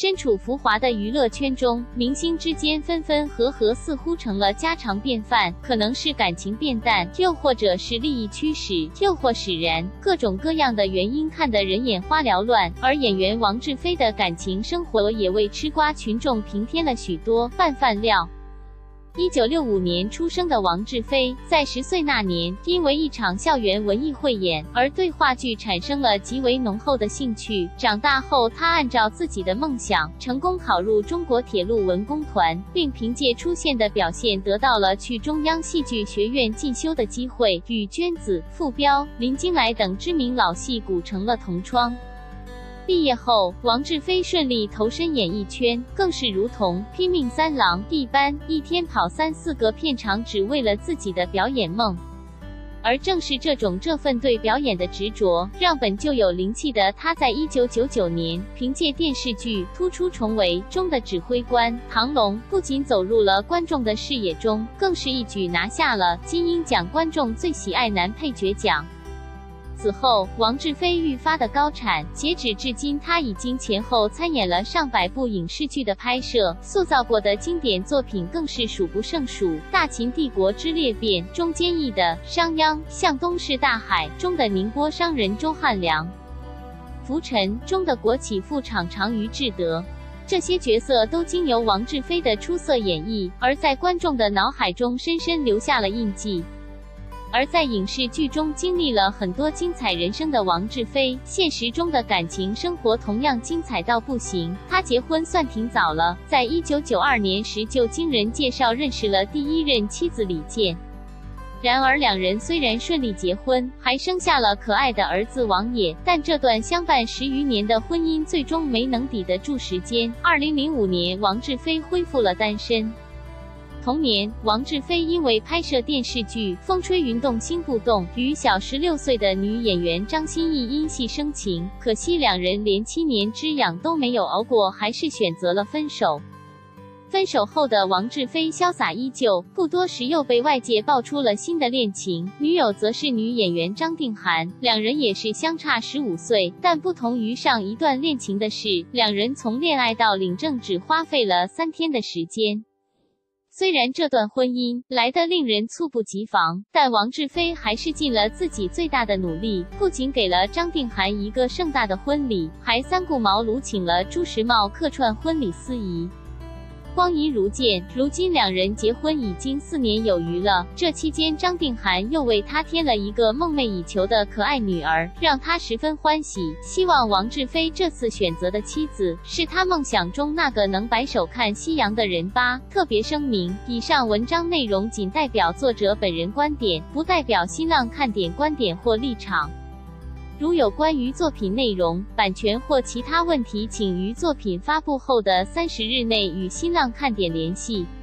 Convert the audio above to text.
身处浮华的娱乐圈中，明星之间分分合合似乎成了家常便饭，可能是感情变淡，又或者是利益驱使，又或使然，各种各样的原因看得人眼花缭乱。而演员王志飞的感情生活也为吃瓜群众平添了许多拌饭料。1965年出生的王志飞，在10岁那年，因为一场校园文艺汇演而对话剧产生了极为浓厚的兴趣。长大后，他按照自己的梦想，成功考入中国铁路文工团，并凭借出色的表现得到了去中央戏剧学院进修的机会，与娟子、傅彪、林金来等知名老戏骨成了同窗。毕业后，王志飞顺利投身演艺圈，更是如同拼命三郎一般，一天跑3、4个片场，只为了自己的表演梦。而正是这份对表演的执着，让本就有灵气的他在1999年凭借电视剧《突出重围》中的指挥官唐龙，不仅走入了观众的视野中，更是一举拿下了金鹰奖观众最喜爱男配角奖。此后，王志飞愈发的高产，截止至今，他已经前后参演了上百部影视剧的拍摄，塑造过的经典作品更是数不胜数，《大秦帝国之裂变》中坚毅的商鞅，《向东逝大海》中的宁波商人周汉良，《浮沉》中的国企副厂长于志德。这些角色都经由王志飞的出色演绎，而在观众的脑海中深深留下了印记。而在影视剧中经历了很多精彩人生的王志飞，现实中的感情生活同样精彩到不行。他结婚算挺早了，在1992年时就经人介绍认识了第一任妻子李健。然而两人虽然顺利结婚，还生下了可爱的儿子王野，但这段相伴10余年的婚姻最终没能抵得住时间。2005年，王志飞恢复了单身。同年，王志飞因为拍摄电视剧《风吹云动心不动》，与小16岁的女演员张歆艺因戏生情，可惜两人连7年之痒都没有熬过，还是选择了分手。分手后的王志飞潇洒依旧，不多时又被外界爆出了新的恋情，女友则是女演员张定涵，两人也是相差15岁，但不同于上一段恋情的是，两人从恋爱到领证只花费了3天的时间。虽然这段婚姻来得令人猝不及防，但王志飞还是尽了自己最大的努力，不仅给了张定涵一个盛大的婚礼，还三顾茅庐请了朱时茂客串婚礼司仪。光阴如箭，如今两人结婚已经4年有余了。这期间，张定涵又为他添了一个梦寐以求的可爱女儿，让他十分欢喜。希望王志飞这次选择的妻子是他梦想中那个能白手看夕阳的人吧。特别声明：以上文章内容仅代表作者本人观点，不代表新浪看点观点或立场。如有关于作品内容、版权或其他问题，请于作品发布后的30日内与新浪看点联系。